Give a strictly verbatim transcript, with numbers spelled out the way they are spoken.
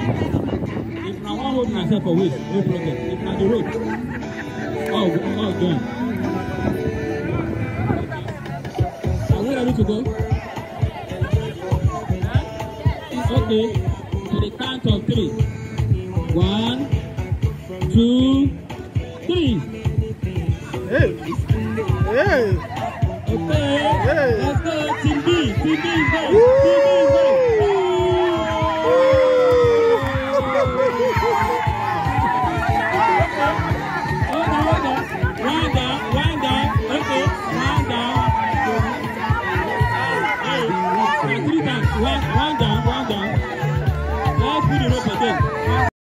If I want hold myself for waist, no problem. If I the road, oh, oh, done. Are we ready to go? Okay. To the count of three. One, two, three. Hey. Hey. Okay. Hey. Let's go. Team B. Team B is there. Team B.